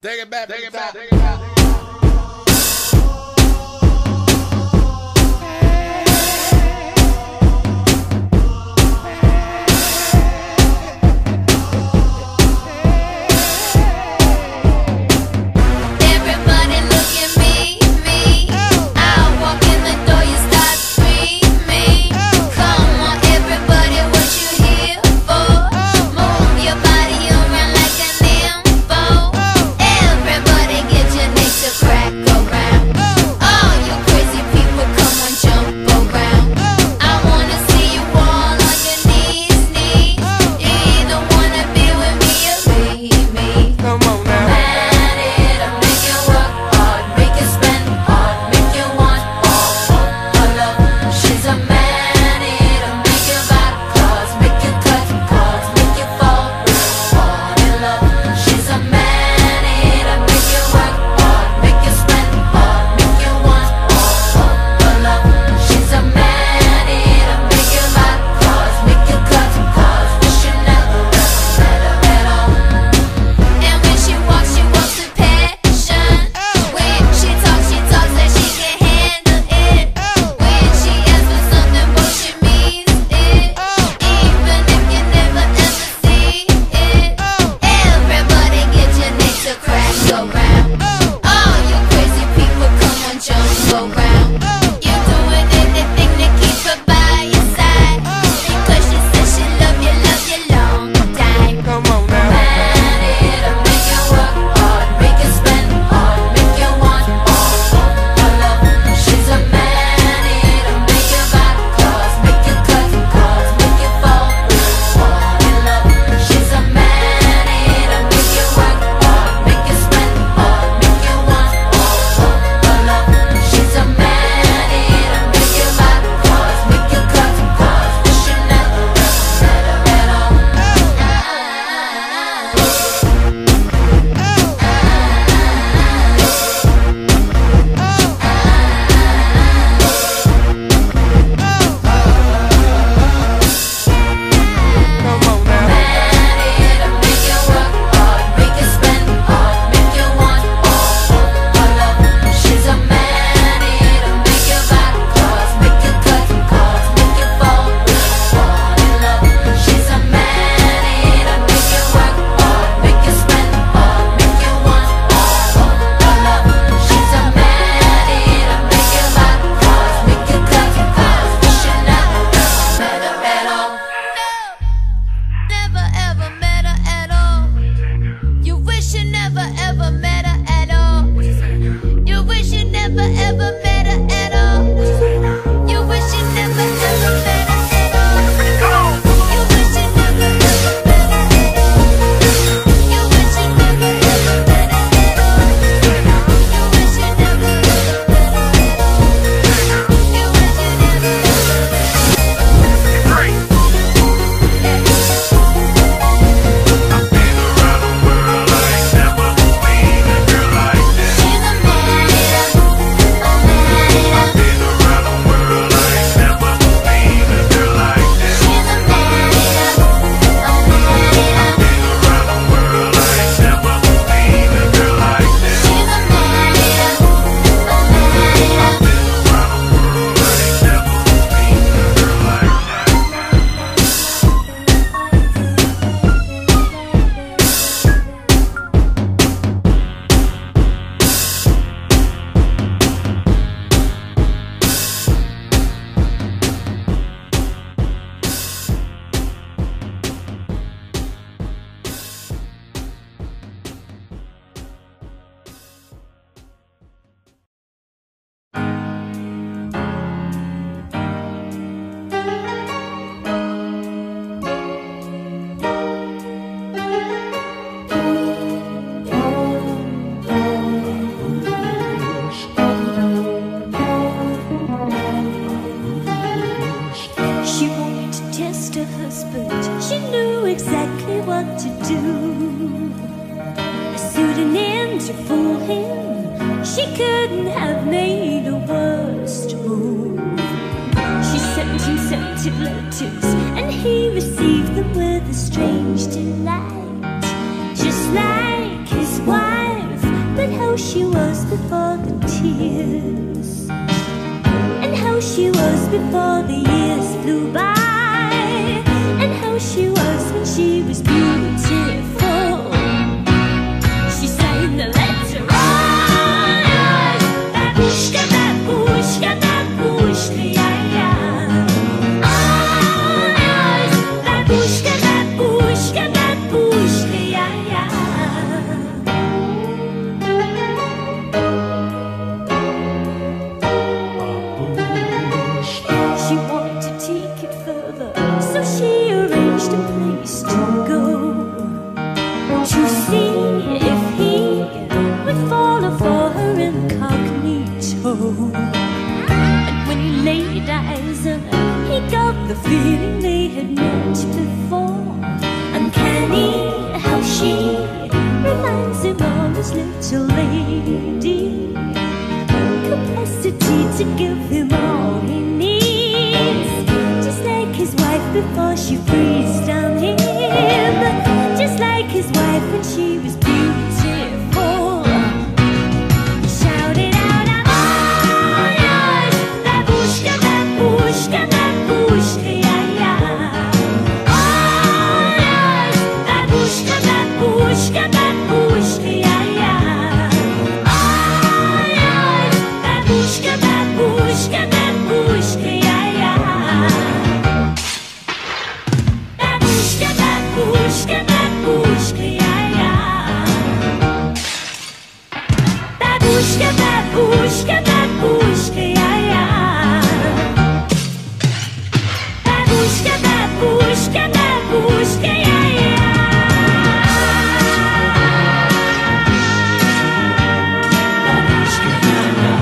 Take it back, take it back, take it back. She couldn't have made a worse move. She sent him scented letters, and he received them with a strange delight. Just like his wife, how she was before the tears, and how she was before the years flew by, and how she was when she was beautiful. She sang the letter on, babushka, babushka, babushka, yeah, yeah. On, babushka, babushka, babushka, yeah, yeah. She wanted to take it further, so she arranged a place to go, to see if he would follow for her incognito. And when he laid eyes on her, he got the feeling they had met before. Uncanny how she reminds him of his little lady, capacity to give him all he needs, just like his wife before she breathed on him, just like his wife when she was beautiful. He shouted out, I'm all yours, babushka, babushka, babushka, yeah, yeah. All yours, babushka, babushka, babushka, yeah, yeah. All yours, babushka, babushka, babushka, yeah, yeah. Babushka, babushka, babushka, yeah, yeah. Babushka, babushka, babushka, yeah, yeah. Babushka, babushka, babushka, yeah, yeah. Babushka, yeah, yeah.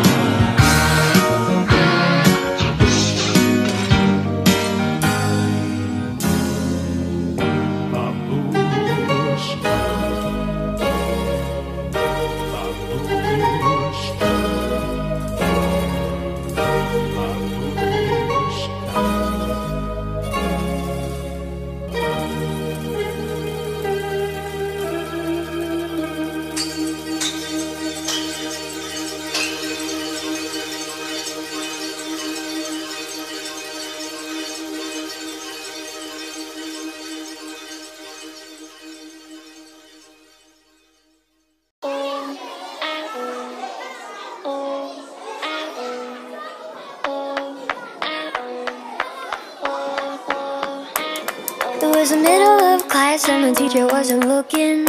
It was the middle of class and the teacher wasn't looking.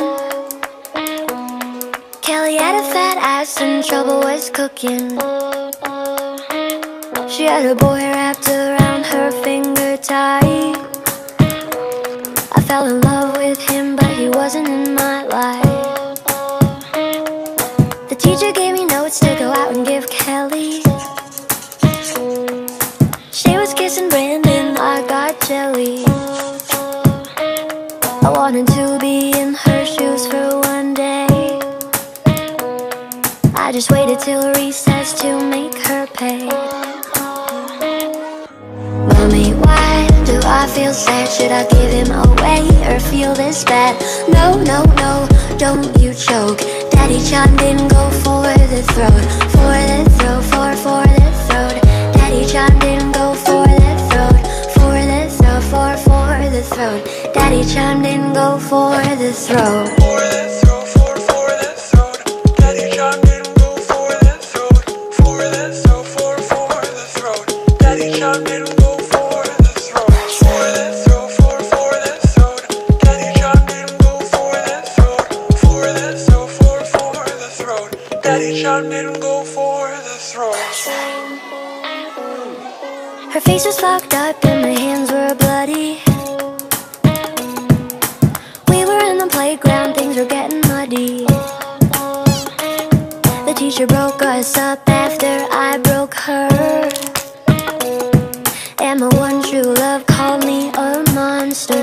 Kelly had a fat ass and trouble was cooking. She had a boy wrapped around her finger tight. I fell in love with him, but he wasn't in my life. The teacher gave me notes to go out and give Kelly. She was kissing Brandon, I got jelly. I wanted to be in her shoes for one day. I just waited till recess to make her pay. Mommy, why do I feel sad? Should I give him away or feel this bad? No, no, no, don't you choke. Daddy John didn't go for the throat. For the throat, for the throat. Daddy John didn't go for the throat. For the throat, for the throat. Daddy John didn't go for the throat. For the throat, for the throat. Daddy John didn't go for the throat. For the throat, for the throat. Daddy John didn't go for the throat. For the throat, for the throat. Daddy John didn't go for the throat. For the throat, for the throat. Daddy John didn't go for the throat. Her face was fucked up and my hands were bloody. We were in the playground, things were getting muddy. The teacher broke us up after I broke her. And my one true love called me a monster.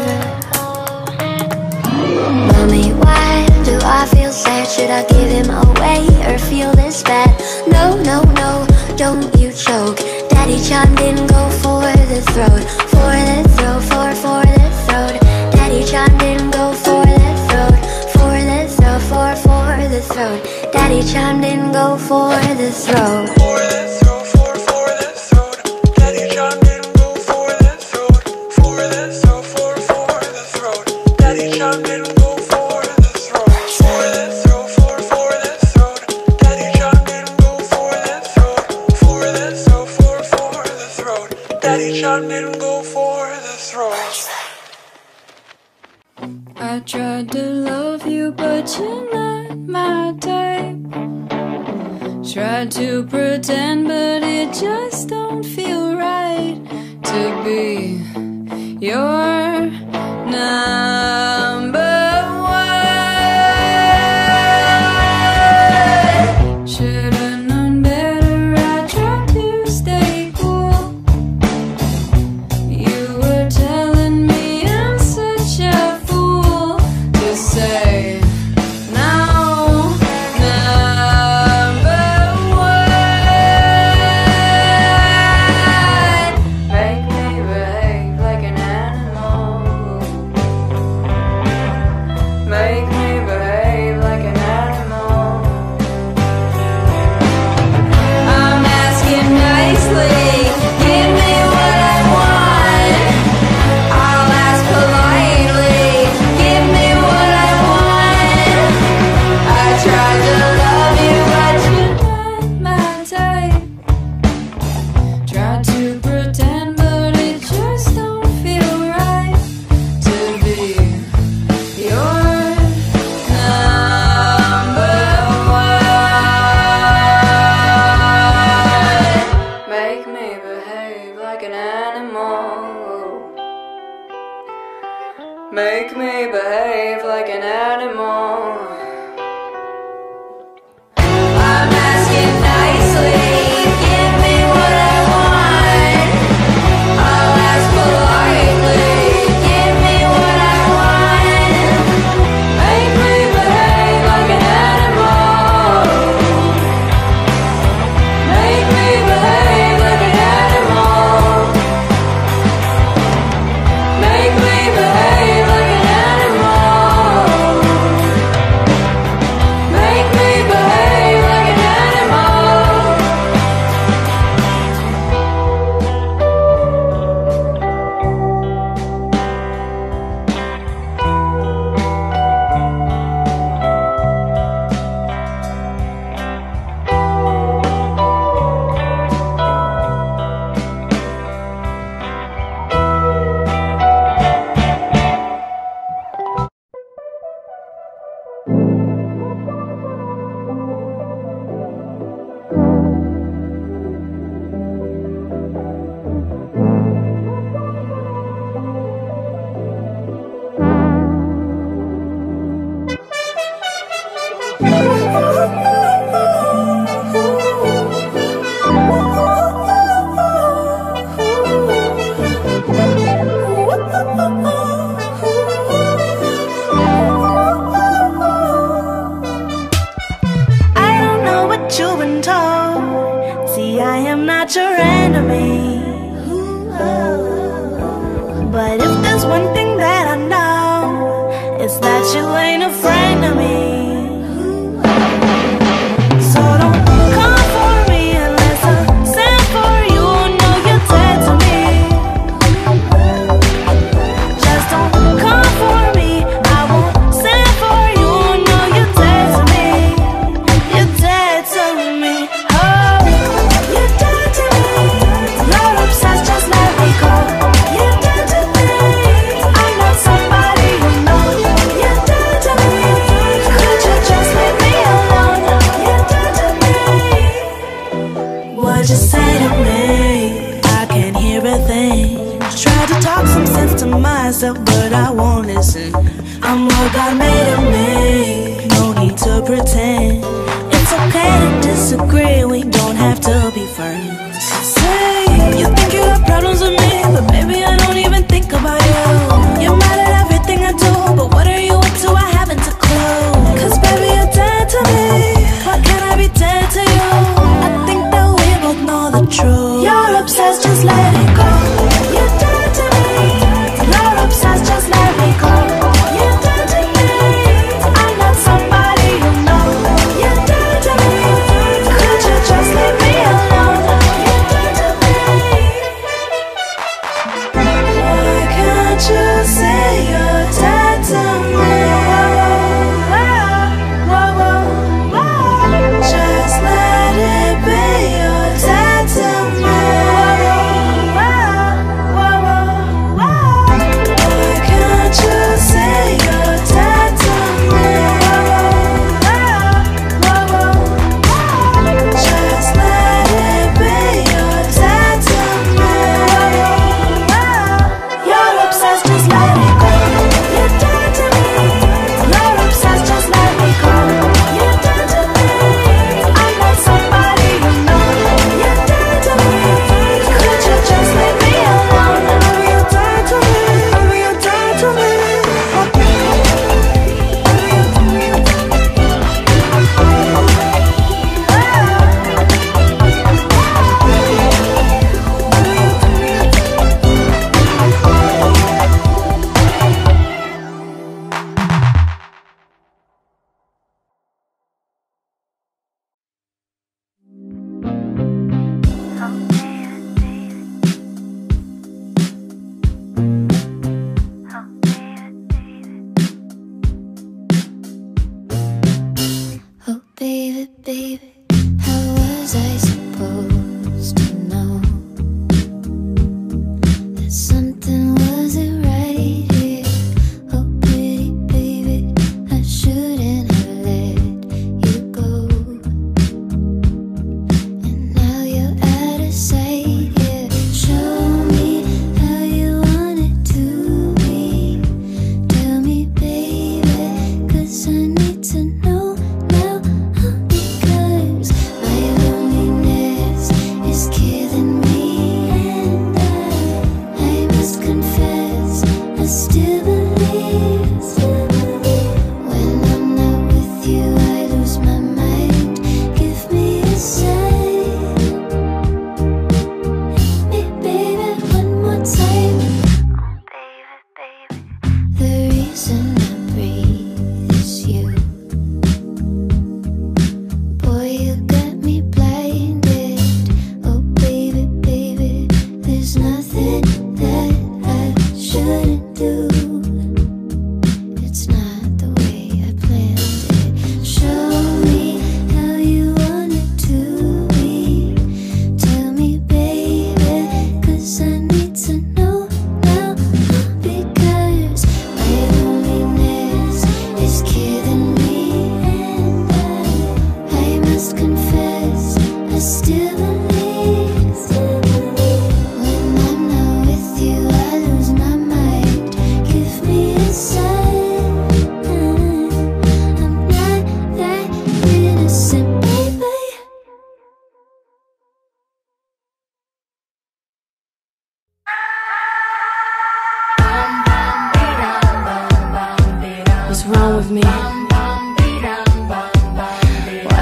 Mommy, why do I feel sad? Should I give him away or feel this bad? No, no, no, don't you choke. Daddy John didn't go for the throat. For the throat, for the throat. Daddy John didn't go for the throat. For the throat, for the the throat. Daddy chimed in, go for the throat. For the throat, for the throat. Daddy chimed in, go for the throat. For the throat, for the throat. Daddy chimed in, go for the throat. For the throat, for the throat. Daddy chimed in, go for the throat. For the throat, for the throat. Daddy chimed in, go for the throat. I tried to love you, but you're not my type. Tried to pretend, but it just don't feel right to be your number one. Should've known better, I tried to stay cool. You were telling me I'm such a fool to say no, number one. Make me behave like an animal. Make me behave like an animal. I'm asking nicely, give me what I want. I'll ask politely, give me what I want. I tried to love you, but you're not my type. Tried to pretend, but it just don't feel right to be your number one. Make me behave like an animal. Make me behave like an animal. I'm asking nicely, give me what I want. I'll ask politely, give me what I want. Make me behave like an animal. Make me behave like an animal. Make me behave like an animal. Make me behave like an animal. I don't know what you've been told. See, I am not your enemy. But if there's one thing that I know, it's that you ain't a friend of me. So don't come for me unless I send for you. No, you're dead to me. Just don't come for me. I won't send for you. No, you're dead to me. You're dead to me. Oh, you're dead to me. You're obsessed, just let me go. You're dead to me. I'm not somebody you know. You're dead to me. Could you just leave me alone? You're dead to me. What'd you say to me? I can't hear a thing. Tried to talk some sense to myself, but I won't listen. I'm what God made of me. No need to pretend. It's okay to disagree. We don't have to be friends. Say you think you have problems with me, but baby I don't even think about you. You're mad at everything I do, but what are you up to? I haven't a clue. 'Cause baby you're dead to me. Why can't I be dead to you? I think that we both know the truth. You're obsessed, just let it go. You're dead to me. You're obsessed, just let me go. You're dead to me. I'm not somebody you know.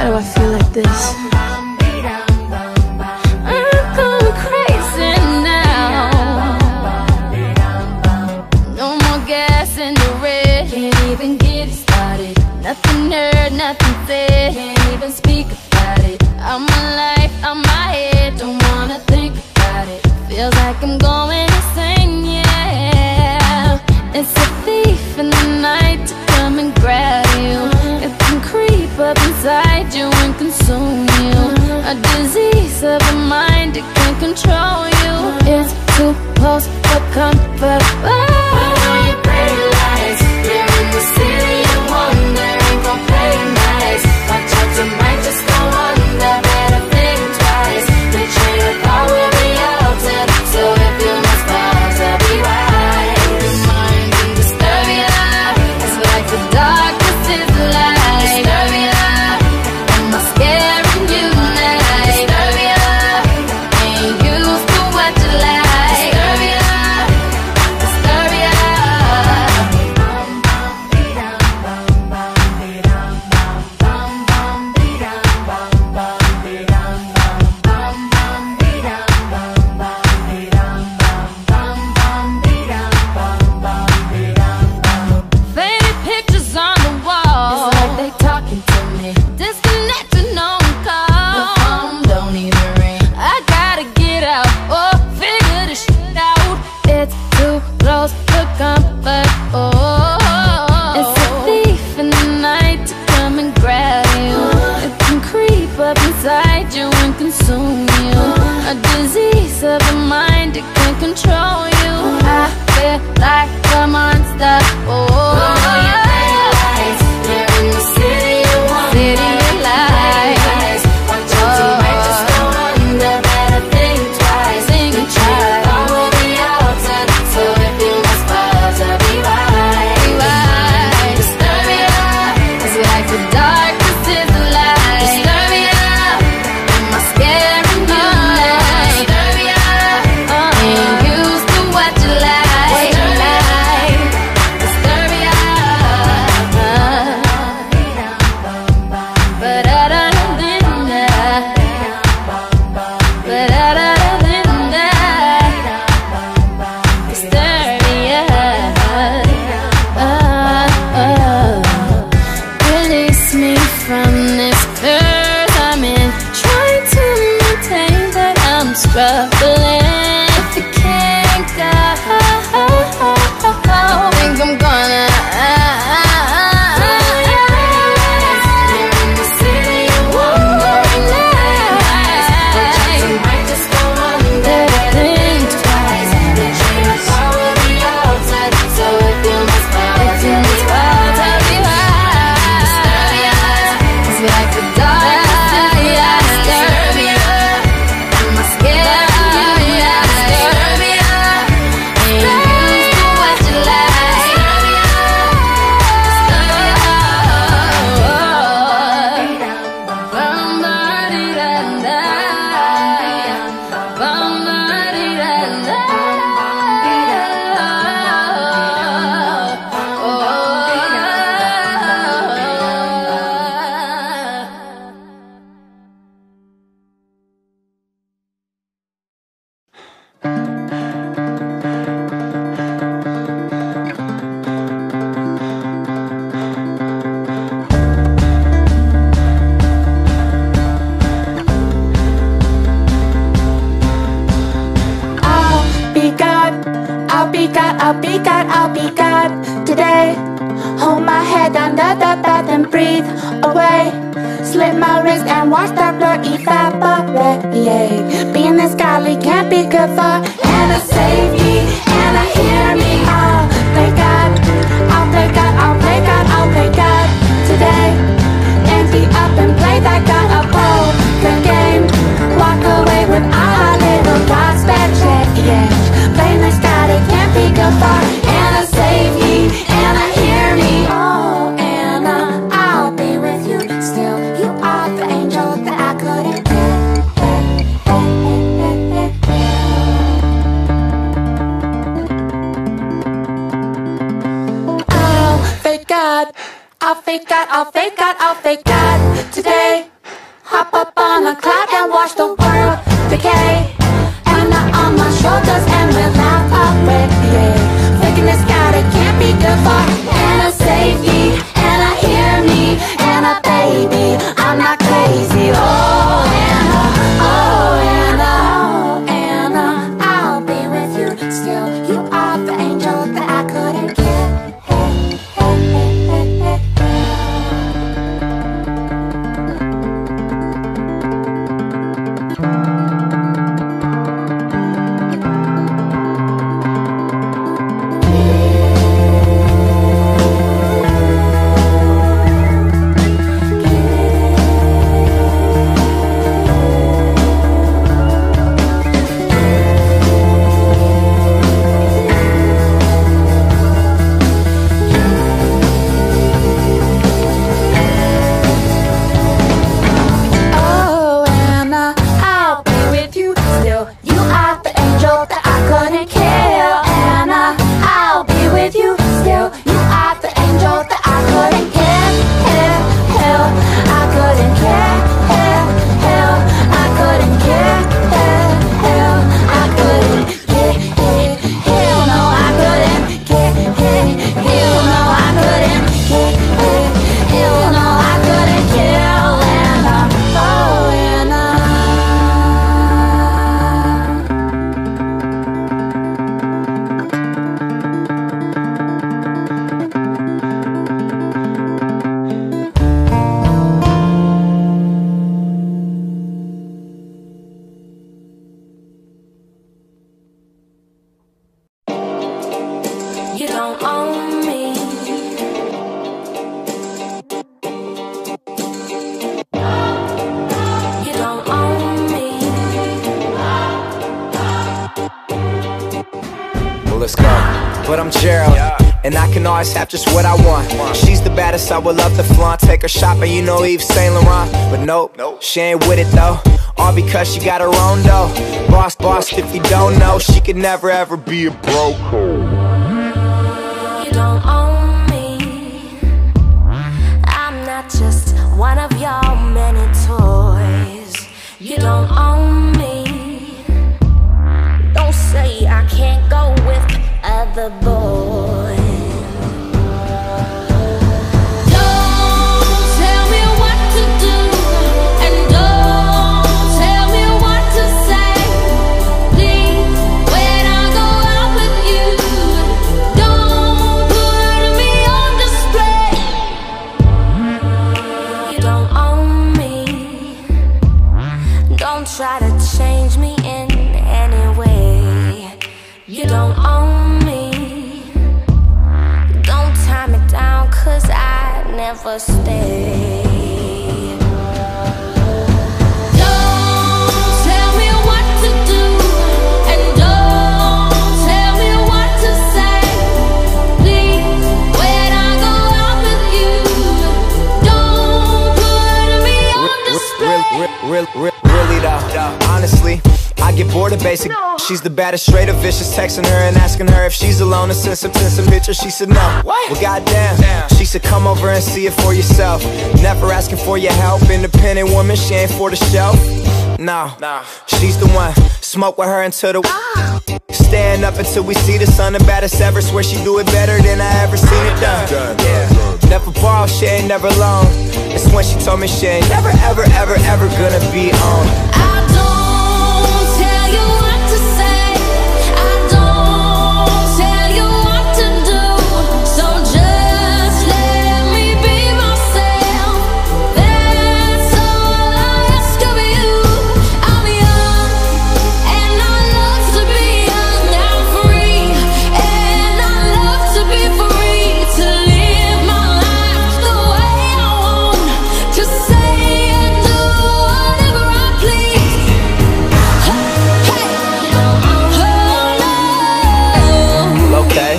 do I feel like this? I'm going crazy now. No more gas in the red. Can't even get it started. Nothing heard, nothing said. Can't even speak about it. I'm alive, I'm my head. Don't wanna think about it. Feels like I'm going insane, yeah. It's a thief in the night to come and grab you. It can creep up inside you and consume you. A disease of the mind, it can control you. It's too close for comfort. Put on your pretty lights. You're in the city of wonder. Ain't gon' play nice. Watch out, you might just go under. Better think twice. The train of thought will be altered. So if you must fall to be wise, your mind can disturb you. It's like the darkness is the light. Disturb you. Am I scaring you now? Disturb you. Ain't used to what you like. Disturb you. Disturb you. Faded pictures on the wall. It's like they talking to me. Disconnected, no one call. The phone don't even ring. I gotta get out or figure this shit out. It's too close for comfort. Oh, it's a thief in the night to come and grab you. It can creep up inside you and consume you. A disease of the mind, it can control you. I feel like a monster. Oh, you're in the city of wonder. City of lights. Watch out, you might just go under. Better think twice. Think twice. Thought will be altered. So if you must fall to be wise, disturb you. It's like the darkness is the light. Disturb you. Am I scaring you now? Disturb you. Ain't used to what you like. Disturb you. Release me from this curse I'm in. Trying to maintain, but I'm struggling. If you can't go, think I'm gonna. You're in the city of wonder. You might just go under. Think twice. The train of thought will be altered. So if you must fall, to be wise, disturb you. It's like the darkness is the light. Disturb you. Am I scared of you now? Disturb you. Ain't used to what you like. Disturb you. I'll be God today. Hold my head under the bath and breathe away. Slit my wrist and watch the blood evaporate. Being this godly can't be good for Anna, save me, Anna, hear me. I'll play God, I'll play God, I'll play God, I'll play God today. Empty up and play that God a poker game. Walk away with our little prospect change. Playing this God, it can't be good for Anna, save me, Anna, hear me. Oh, Anna, I'll be with you still. You are the angel that I couldn't get. I'll fake God, I'll fake God, I'll fake God, I'll fake God today. hop up on a cloud and watch the world decay. And on my shoulders and we'll laugh away. Thinking this God, it can't be good for Anna, save me, Anna, hear me, Anna, baby, I'm not crazy. Oh, Anna, oh, Anna, oh, Anna, I'll be with you still. You are the angel that I couldn't kill. You don't own me. You don't own me. Well, let's go. But I'm Gerald, and I can always have just what I want. She's the baddest, I would love to flaunt. Take her shopping, you know Yves Saint Laurent. But nope, she ain't with it though. All because she got her own dough. Boss, if you don't know, she could never ever be a broke. You don't own me. I'm not just one of your many toys. You don't own me. Don't say I can't go with other boys. Don't tell me what to do, and don't tell me what to say. Please, when I go out with you, don't put me on display. You don't own me. Don't try to change me in any way. You don't own me. Don't tie me down, 'cause I never stay. Don't tell me what to do, and don't tell me what to say. Please, when I go out with you, don't put me on display. Really though, honestly, I get bored of basic. She's the baddest, straight up vicious. Texting her and asking her if she's alone and send some pictures. She said no. Well, goddamn. She said come over and see it for yourself. Never asking for your help. Independent woman, she ain't for the shelf. No, she's the one. Smoke with her until the stand up until we see the sun. The baddest ever. Swear she do it better than I ever seen it done. Yeah. Never borrow, she ain't never alone. It's when she told me she ain't never ever gonna be on. I don't tell you what to say. I don't tell you what to do. So just let me be myself. That's all I ask of you. I'm young and I love to be young. I'm free and I love to be free. To live my life the way I want. To say and do whatever I please. Hey, oh no. Okay.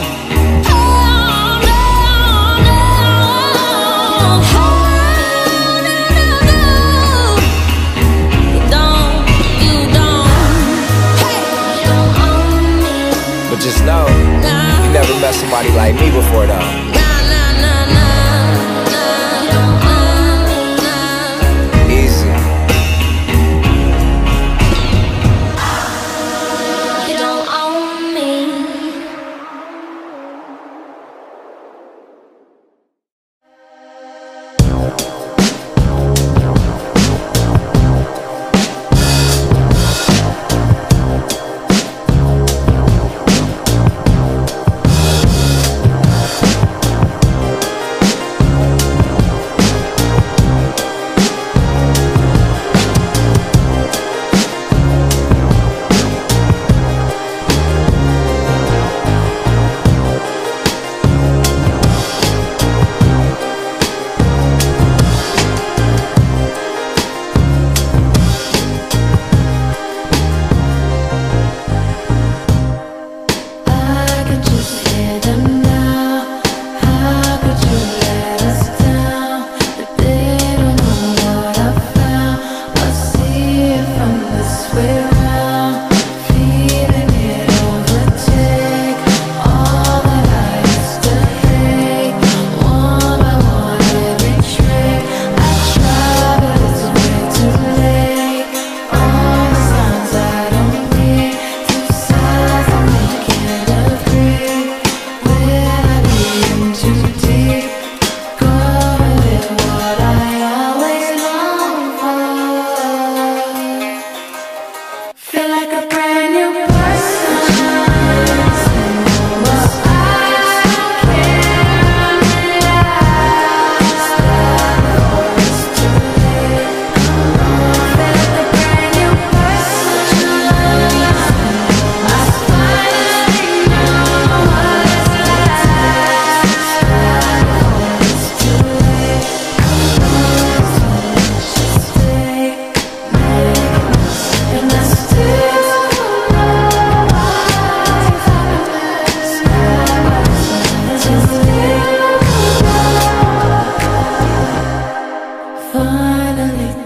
But just know, you never met somebody like me before though. Easy.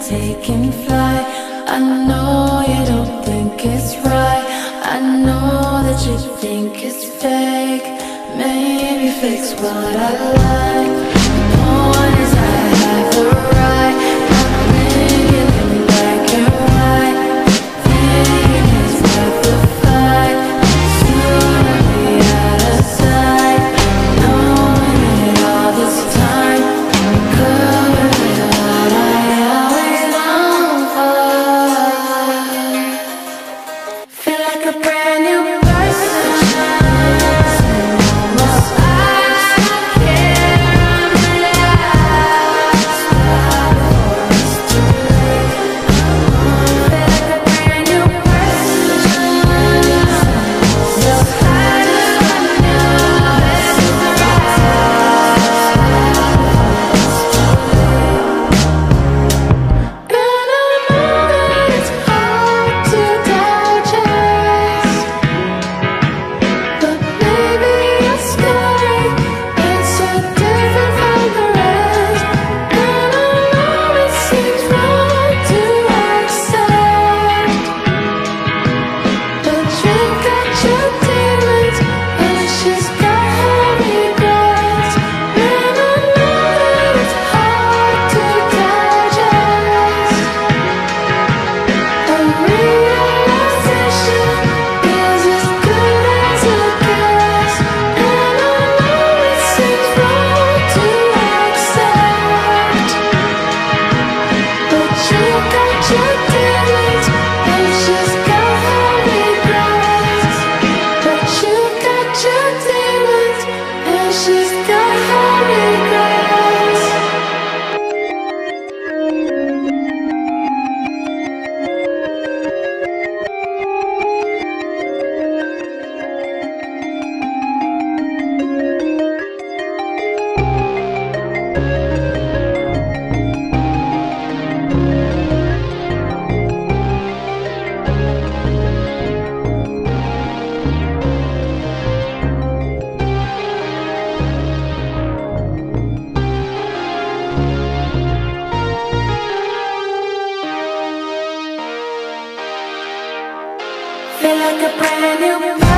taking flight. I know you don't think it's right. I know that you think it's fake. Maybe fix what I like. The point is I have the right. I'm thinking in black and white. Thinking it's worth the fight. Soon I'll be out of sight. Knowing it all this time. Covered with what I always long for. Feel like a brand new person. Feel like a brand new